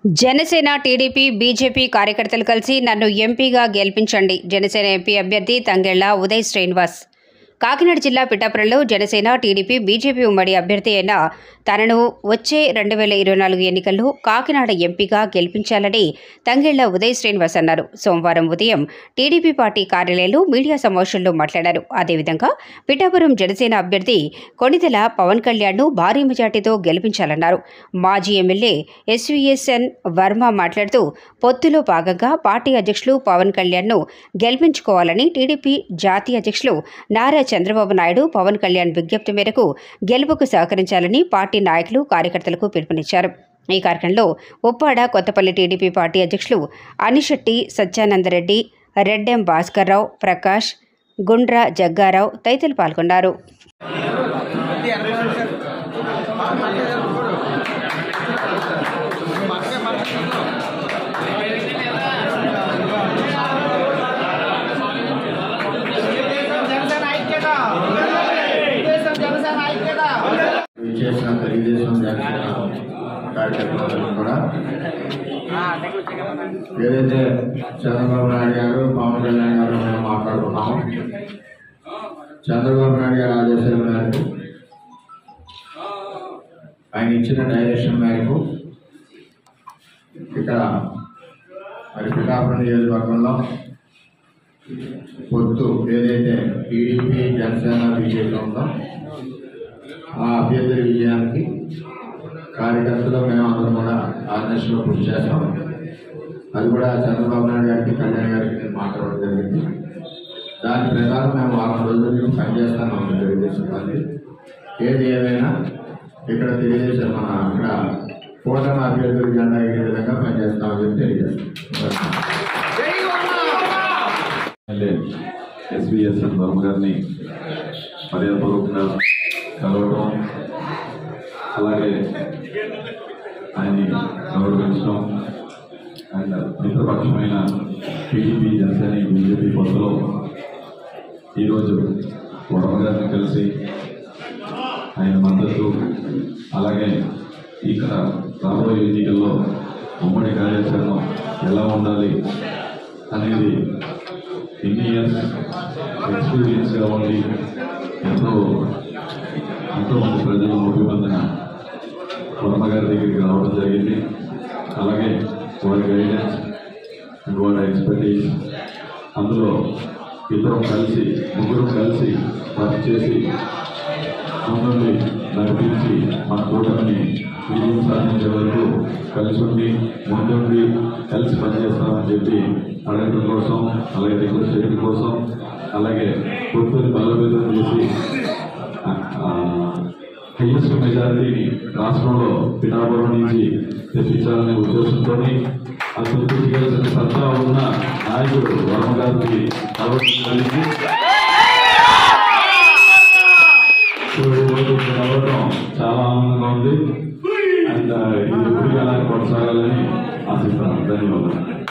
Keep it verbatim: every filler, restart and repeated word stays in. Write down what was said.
Janasena TDP BJP కార్యకర్తలు కలిసి నన్ను ఎంపీగా గెలిపించండి. జనసేన ఎంపీ అభ్యర్థి తంగెళ్ల ఉదయ్ శ్రీనివాస్. కాకినాడ జిల్లా పిఠాపురంలో జనసేన టీడీపీ బీజేపీ ఉమ్మడి అభ్యర్థి అయిన తనను వచ్చే రెండు వేల ఇరవై నాలుగు ఎన్నికల్లో కాకినాడ ఎంపీగా గెలిపించాలని తంగెళ్ల ఉదయ్ శ్రీనివాస్ అన్నారు. సోమవారం ఉదయం టీడీపీ పార్టీ కార్యాలయంలో మీడియా సమావేశంలో మాట్లాడారు. అదేవిధంగా పిఠాపురం జనసేన అభ్యర్థి కొణిదెల పవన్ కళ్యాణ్ను భారీ మెజార్టీతో గెలిపించాలన్నారు. మాజీ ఎమ్మెల్యే ఎస్వీఎస్ఎన్ వర్మ మాట్లాడుతూ పొత్తులో భాగంగా పార్టీ అధ్యక్షులు పవన్ కళ్యాణ్ను గెలిపించుకోవాలని టీడీపీ జాతీయ అధ్యక్షులు నారా చంద్రబాబు నాయుడు పవన్ కళ్యాణ్ విజ్ఞప్తి మేరకు గెలుపుకు సహకరించాలని పార్టీ నాయకులు కార్యకర్తలకు పిలుపునిచ్చారు. ఈ కార్యక్రమంలో ఉప్పాడ కొత్తపల్లి టీడీపీ పార్టీ అధ్యక్షులు అనిశెట్టి సత్యానందరెడ్డి, రెడ్డెం భాస్కర్రావు, ప్రకాష్, గుండ్ర జగ్గారావు తదితరులు పాల్గొన్నారు. చేసిన తెలుగుదేశం కార్యకర్తలు కూడా ఏదైతే చంద్రబాబు నాయుడు గారు పవన్ కళ్యాణ్ గారు మేము మాట్లాడుకున్నాము. చంద్రబాబు నాయుడు గారి ఆదేశాల మేరకు ఆయన ఇచ్చిన డైరెక్షన్ మేరకు ఇక్కడ మరి పిఠాపురం నియోజకవర్గంలో పొత్తు ఏదైతే టీడీపీ జనసేన బీజేపీ ఉందో ఆ అభ్యర్థుల విజయానికి కార్యకర్తలు మేము అందరం కూడా ఆర్గనైజేషన్లో కృషి చేస్తాం. అది కూడా చంద్రబాబు నాయుడు గారికి కళ్యాణ్ గారికి నేను మాట్లాడడం జరిగింది. దాని ప్రకారం మేము వారం రోజులు పనిచేస్తాను తెలుగుదేశం పార్టీ. ఏది ఏమైనా ఇక్కడ తెలియజేశారు మన ఇక్కడ కూటమి అభ్యర్థులు జెండా ఏ విధంగా పనిచేస్తామని చెప్పి తెలియజేస్తాం. ఎస్వీఎస్ఎన్ వర్మ గారిని మర్యాదపూర్వకంగా కలవడం, అలాగే ఆయన్ని గౌరవించడం అండ్ మిత్రపక్షమైన టీడీపీ జనసేన బీజేపీ పొత్తులో ఈరోజు వర్మ గారిని కలిసి ఆయన మద్దతు, అలాగే ఇక్కడ రాబోయే ఎన్నికల్లో ఉమ్మడి కార్యాచరణ ఎలా ఉండాలి అనేది ఎన్ని ఇయర్స్ ఎక్స్పీరియన్స్గా ఉండి ఎంతో ఎంతోమంది ప్రజలు ముఖ్యమంత్రిన వర్మ గారి దగ్గరికి రావడం జరిగింది. అలాగే వారి గైడెన్స్ అండ్ వారి ఎక్స్పర్టీస్ అందులో ఇద్దరం కలిసి ముగ్గురు కలిసి వర్క్ చేసి ముందుండి నడిపించి మన కూటమిని విజయం సాధించే వరకు కలిసి ఉండి ముందుండి కలిసి పనిచేస్తామని చెప్పి అడగడం కోసం, అలాగే రిక్వెస్ట్ చేయడం కోసం, అలాగే పొత్తుని బలోపేతం చేసి హైయెస్ట్ మెజారిటీని రాష్ట్రంలో పిఠాపురం నుంచి తెప్పించాలనే ఉద్దేశంతో అభివృద్ధి చేయాల్సిన సత్తా ఉన్న నాయకుడు వర్మ గారికి కలవడం కలిగి కలవడం చాలా ఆనందంగా ఉంది. అండ్ ఇది ఎప్పుడు ఎలా కొనసాగాలని ఆశిస్తున్నాను. ధన్యవాదాలు.